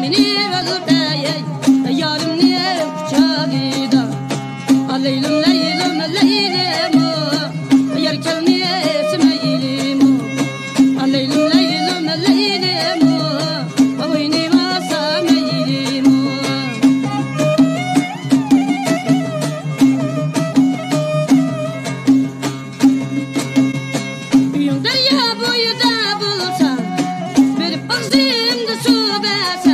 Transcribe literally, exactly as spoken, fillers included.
meni öldüreyey yarım niye çağıda Leylüm leylüm leylüm yerkel niye esmeylim Leylüm leylüm leylüm oyni vasameylim Yüng derya boyu da bulsa bir bakzimde su bes